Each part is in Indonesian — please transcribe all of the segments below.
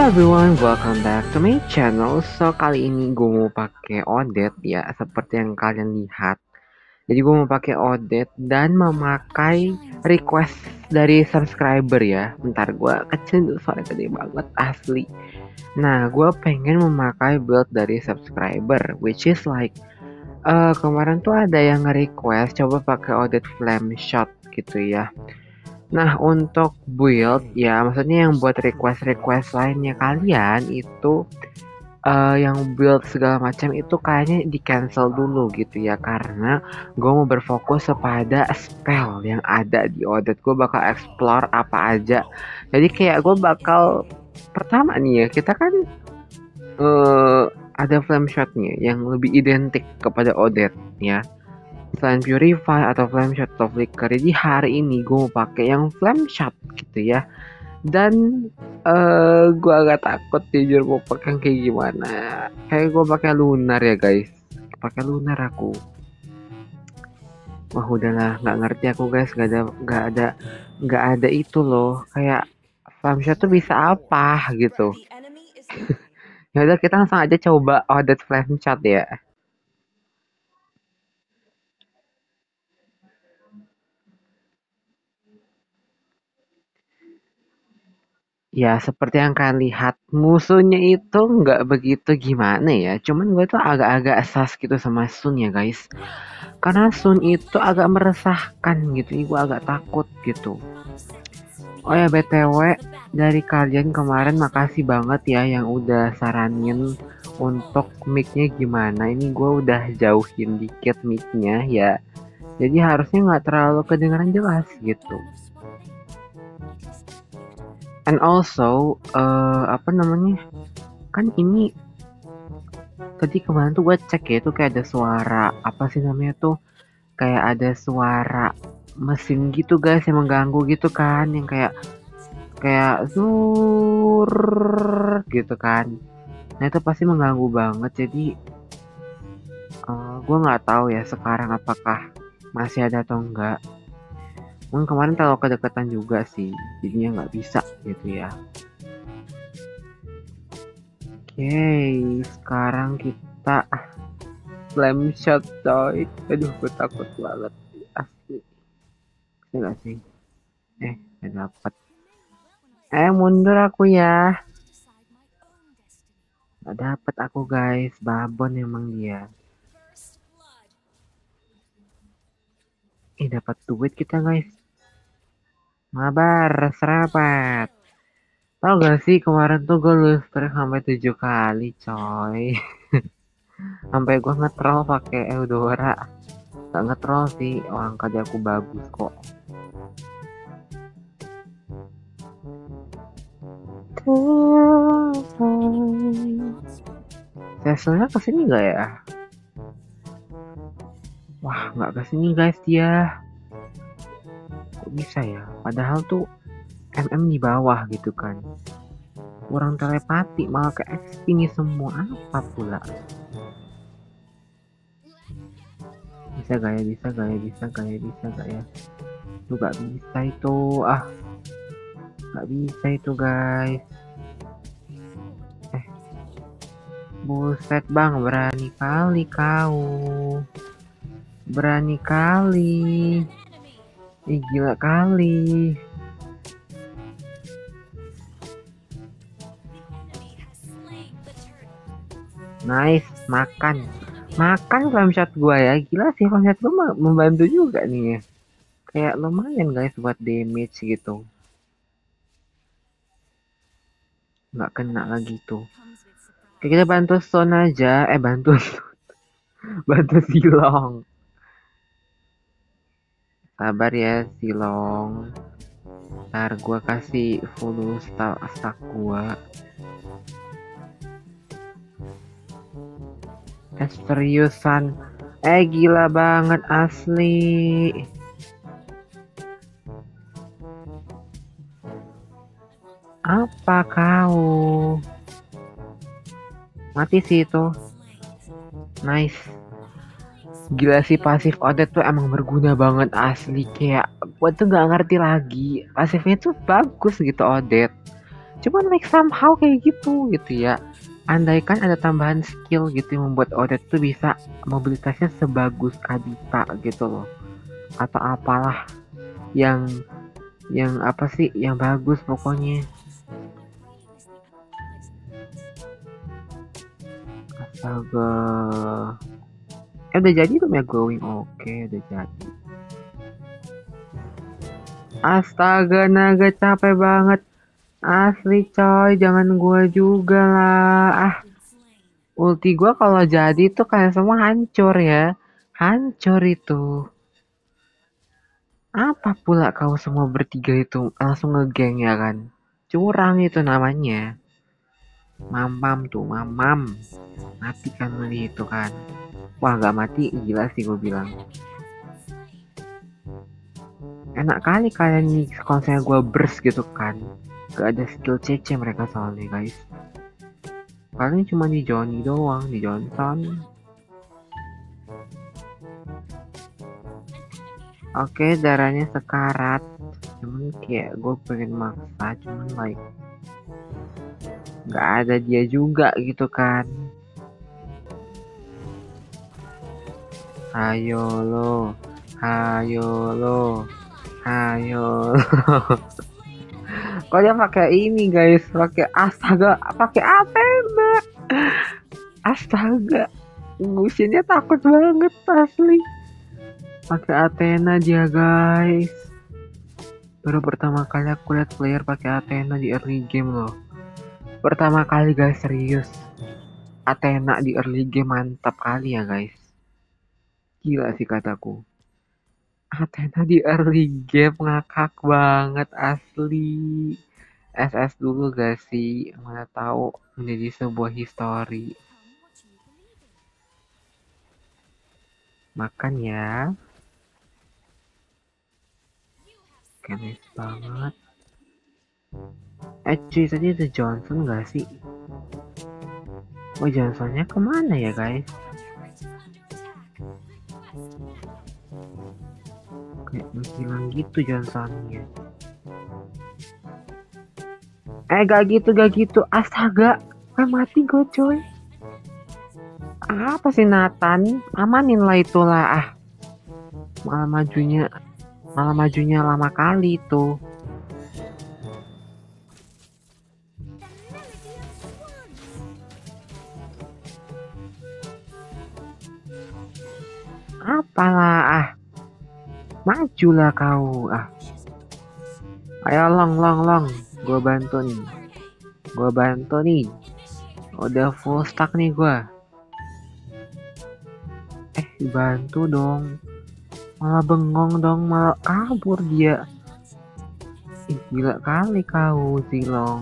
Everyone, welcome back to my channel. So kali ini gue mau pakai Odet ya, seperti yang kalian lihat. Jadi gue mau pakai Odet dan memakai request dari subscriber ya. Bentar, gue kecil dulu, suara gede banget asli. Nah, gue pengen memakai build dari subscriber, which is like kemarin tuh ada yang nge-request coba pakai Odet Flame Shot gitu ya. Nah, untuk build ya, maksudnya yang buat request-request lainnya kalian itu yang build segala macam itu kayaknya di cancel dulu gitu ya, karena gue mau berfokus kepada spell yang ada di Odet. Gue bakal explore apa aja. Jadi kayak gue bakal pertama nih ya, kita kan ada flame shotnya yang lebih identik kepada Odet ya. Selain Purify atau Flame Shot atau Flicker, jadi hari ini gue mau pakai yang Flame Shot gitu ya. Dan gue agak takut jujur mau pakai yang kayak gimana. Kayak gue pakai Lunar ya guys. Pakai Lunar aku. Wah udahlah, nggak ngerti aku guys. Nggak ada itu loh. Kayak Flame Shot tuh bisa apa gitu. Ya udah kita langsung aja coba Odet Flame Shot ya. Ya, seperti yang kalian lihat, musuhnya itu nggak begitu gimana ya. Cuman gue tuh agak-agak sas gitu sama Sun ya guys. Karena Sun itu agak meresahkan gitu. Gue agak takut gitu. Oh ya, BTW, dari kalian kemarin makasih banget ya yang udah saranin untuk mic-nya gimana. Ini gue udah jauhin dikit mic-nya ya. Jadi harusnya nggak terlalu kedengaran jelas gitu. And also, apa namanya? Kan ini tadi kemarin tuh gue cek ya, itu kayak ada suara apa sih namanya tuh, kayak ada suara mesin gitu guys yang mengganggu gitu kan, yang kayak zur gitu kan. Nah itu pasti mengganggu banget. Jadi gue nggak tahu ya sekarang apakah masih ada atau enggak. Mungkin kemarin terlalu kedekatan juga sih, jadinya nggak bisa gitu ya. Oke, sekarang kita flame shot coy. Aduh, gue takut banget asli. Bisa gak sih? Gak dapet. Mundur aku ya. Gak dapet aku guys. Babon emang dia. Dapat duit kita guys. Mabar, serapat. Tau gak sih kemarin tuh gue lose track sampai 7 kali coy. Sampai gue nge-troll pakai Eudora. Gak nge-troll sih, orang kerja aku bagus kok. Seselnya kesini gak ya? Wah, nggak kesini guys dia. Kok bisa ya? Padahal tuh MM di bawah gitu kan. Kurang telepati, malah ke XP nih semua. Apa pula? Bisa gak ya? Bisa gak ya? Bisa gak ya? Bisa gak ya? Tuh gak bisa itu. Gak bisa itu guys. Buset bang, berani kali kau. Berani kali. Gila kali. Nice, makan flame shot gua ya. Gila sih, flame shot gua membantu juga nih ya. Kayak lumayan guys buat damage gitu. Nggak kena lagi tuh. Oke, kita bantu Son aja. Bantu Silong. Sabar ya Silong. Ntar gua kasih full stack gua. Seriusan. Gila banget asli. Apa kau? Mati sih itu. Nice. Gila sih pasif Odet tuh emang berguna banget asli. Kayak gue tuh gak ngerti lagi. Pasifnya tuh bagus gitu Odet. Cuman like somehow kayak gitu ya. Andaikan ada tambahan skill gitu yang membuat Odet tuh bisa mobilitasnya sebagus Kadita gitu loh. Atau apalah yang apa sih yang bagus pokoknya. Astaga. Udah jadi belum ya glowing? Oke, udah jadi. Astaga, naga capek banget. Asli coy, jangan gua juga lah. Ah, ulti gua kalau jadi tuh kayak semua hancur ya. Hancur itu. Apa pula kau semua bertiga itu langsung ngegeng ya kan? Curang itu namanya. Mamam tuh, mamam. Mati kan lu itu kan. Wah, gak mati, gila sih gue bilang. Enak kali kalian nih kalau saya gue burst gitu kan. Gak ada skill CC mereka soalnya guys. Paling cuma di Johnny doang, di Johnson. Oke, darahnya sekarat. Cuman kayak gue pengen maksa, cuman like gak ada dia juga gitu kan. Ayo lo, ayo lo, ayo lo. Kok dia pakai ini guys, pakai astaga, pakai Athena. Astaga, ngusinnya takut banget asli. Pakai Athena dia guys. Baru pertama kali aku lihat player pakai Athena di early game loh. Pertama kali guys, serius. Athena di early game mantap kali ya guys. Gila sih kataku. Athena di early game ngakak banget asli. SS dulu gak sih? Mana tahu menjadi sebuah histori. Makan ya. Keles banget. Cuy, tadi ada Johnson gak sih? Oh, Johnsonnya kemana ya guys? Kayak menghilang gitu Johnsonnya. Gak gitu. Astaga, mati gue coy. Apa sih Nathan? Amanin lah itulah. Malah majunya lama kali itu. Apalah majulah kau. Ayo long. Gue bantu nih. Udah full stack nih gue. Dibantu dong. Malah bengong dong, malah kabur dia. Gila kali kau Zilong.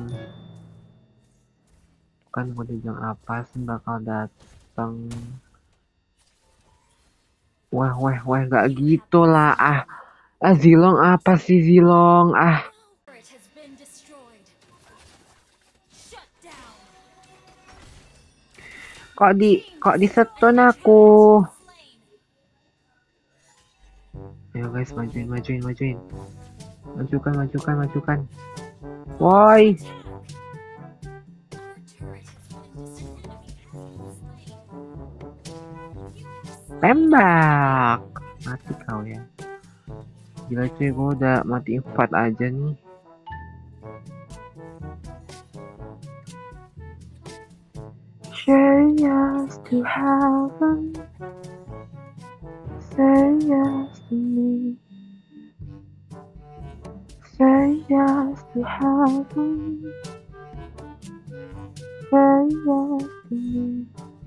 Kan gue bilang apa sih bakal dateng. Wah, gak gitu lah. Zilong apa sih Zilong? Kok di setun aku. Ayo guys, majuin. Majukan. Woi. Tembak. Mati kau ya. Gila cuy, gue udah mati 4 aja nih. Say yes to heaven. Say yes to me. Say yes to heaven. Say yes to me.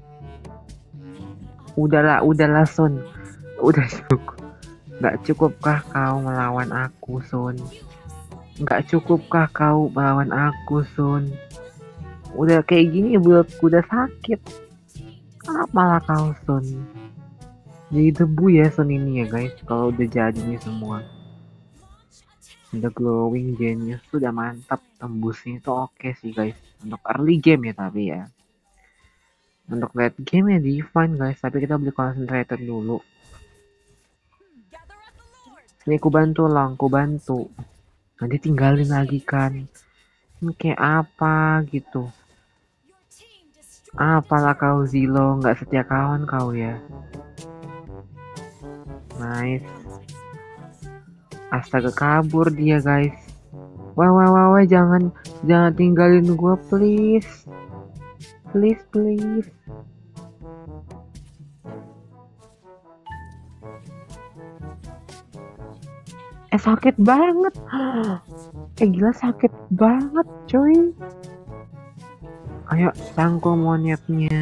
Udahlah Sun. Udah cukup. Gak cukupkah kau melawan aku Sun? Udah kayak gini buildku udah sakit. Malah kau Sun. Jadi debu ya Sun ini ya guys. Kalau udah jadi nih semua. Udah glowing genius sudah mantap. Tembusnya itu oke sih guys. Untuk early game ya tapi ya. Untuk late game ya divine guys. Tapi kita beli concentrated dulu. Sini ku bantu. Nanti tinggalin lagi kan. Kayak apa gitu. Apalah kau Zilo, nggak setia kawan kau ya. Nice. Astaga, kabur dia guys. Wah wah wah wah, jangan tinggalin gua please. Please please. Sakit banget. Gila sakit banget coy. Ayo tangkul monyetnya.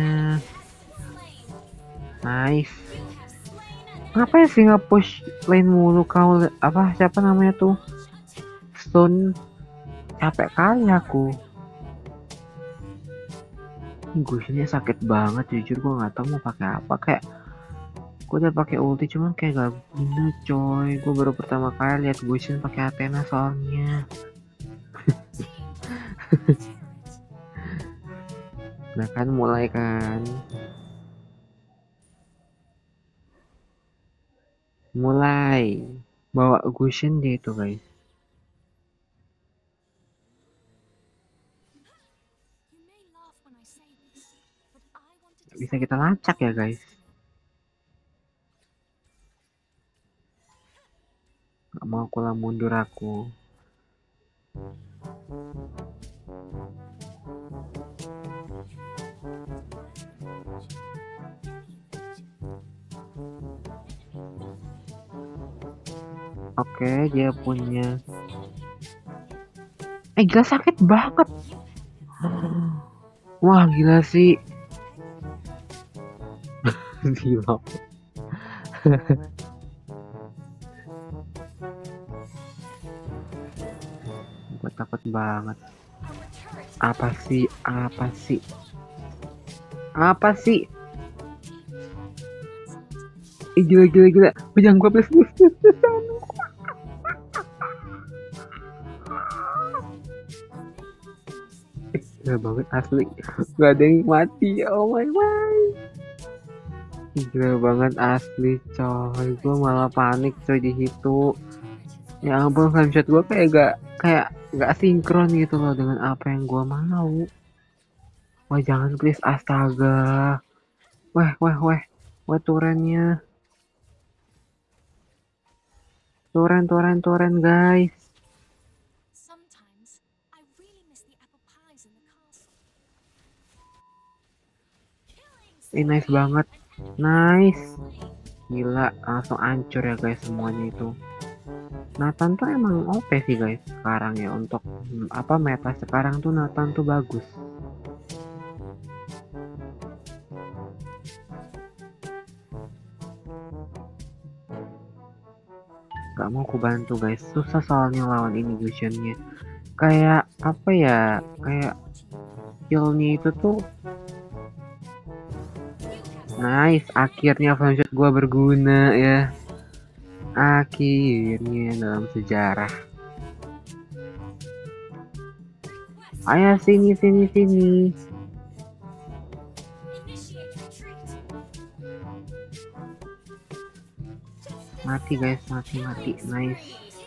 Nice. Ngapain sih nge-push lane mulu kau? Apa siapa namanya tuh? Stone. Capek kali aku. Gusinya sakit banget, jujur gue nggak tahu mau pakai apa. Kayak gue udah pakai ulti cuman kayak gak guna coy. Gue baru pertama kali lihat Gusion pakai Athena soalnya. Nah kan mulai kan. Mulai bawa Gusion dia itu guys. Bisa kita lacak ya guys. Gak mau aku lah, mundur aku. Oke, dia punya. Gila sakit banget. Wah gila sih. Gila. Gue takut banget. Apa sih? Apa sih? Apa sih? Gila. Jangan gue please. Gila banget asli. Gak ada yang mati. Oh my god. Gila banget asli coy. Gue malah panik coy di situ. Ya ampun, flame shot gue kayak gak sinkron gitu loh dengan apa yang gue mau. Wah jangan please, astaga. Wah turennya. Turen guys. Nice banget. Nice. Gila, langsung hancur ya guys semuanya itu. Nathan tuh emang OP sih guys sekarang ya, untuk apa meta sekarang tuh Nathan tuh bagus. Gak mau aku bantu guys, susah soalnya lawan ini Gusionnya. Kayak apa ya, kayak skillnya itu tuh. Nice, akhirnya flame shot gua berguna ya. Akhirnya dalam sejarah. Ayo sini. Mati guys, mati. Nice.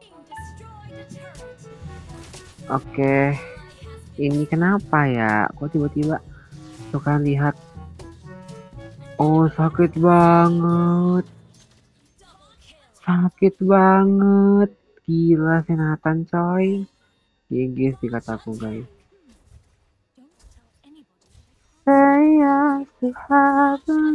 Oke. Ini kenapa ya? Kok tiba-tiba tuh kan lihat. Oh, sakit banget. Gila si Nathan coy. GG sih kataku guys. Saya Tuhan.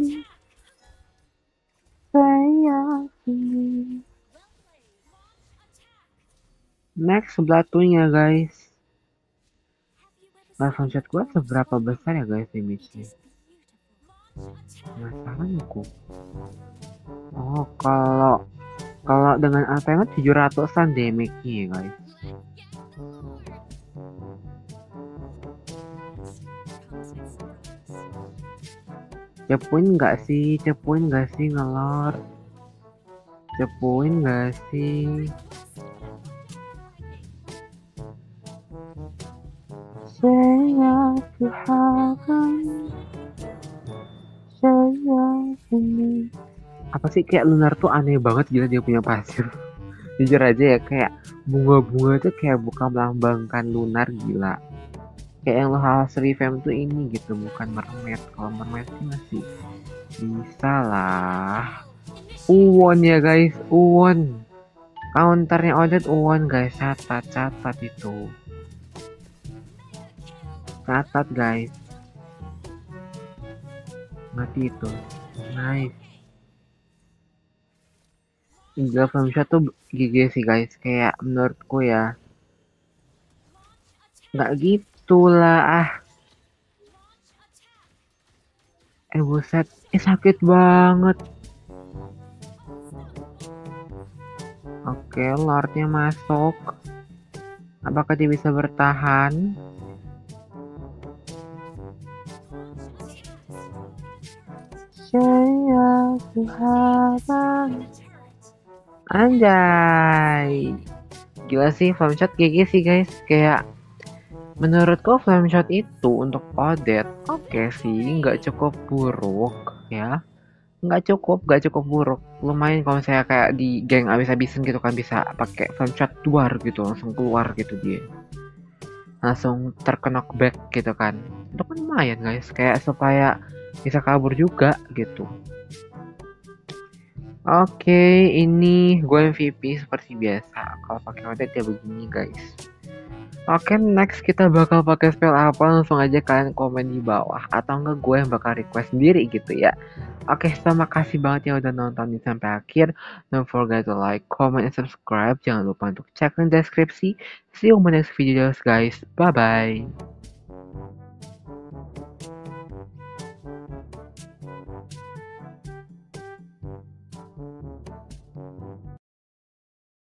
Next sebelatunya guys. Langsung shot gue seberapa besar ya guys damage-nya? Penasaran aku. Oh, kalau dengan Athena 700-an damage-nya ya guys. Cepuin nggak sih ngelor? Cepuin nggak sih? Saya Tuhan. Apa sih, kayak Lunar tuh aneh banget, gila dia punya pasir. Jujur aja ya, kayak bunga-bunga tuh kayak bukan melambangkan lunar, gila. Kayak yang lo harus revamp tuh ini gitu, bukan mermaid. Kalau mermaid sih masih bisa lah. Uwon ya guys, Uwon. Counternya Odette Uwon guys, catat itu. Catat guys, mati itu. Nice. Gila Flameshot tuh GG sih guys, kayak menurutku ya. Nggak gitu lah ah. Buset, sakit banget. Oke, Lordnya masuk. Apakah dia bisa bertahan? Saya Tuhan. Anjay. Gila sih, Flameshot GG sih guys. Kayak menurutku Flameshot itu untuk Odette oke sih, nggak cukup buruk ya. Nggak cukup buruk. Lumayan kalau saya kayak di geng abis-abisan gitu kan bisa pakai Flameshot duar gitu, langsung keluar gitu dia. Langsung terkena back gitu kan. Itu kan lumayan guys, kayak supaya bisa kabur juga gitu. Oke, ini gue MVP seperti biasa. Kalau pakai Odette ya begini guys. Oke, next kita bakal pakai spell apa? Langsung aja kalian komen di bawah. Atau enggak gue yang bakal request sendiri gitu ya. Oke, terima kasih banget ya udah nonton sampai akhir. Don't forget to like, comment, and subscribe. Jangan lupa untuk cek link deskripsi. See you on my next video guys. Bye-bye.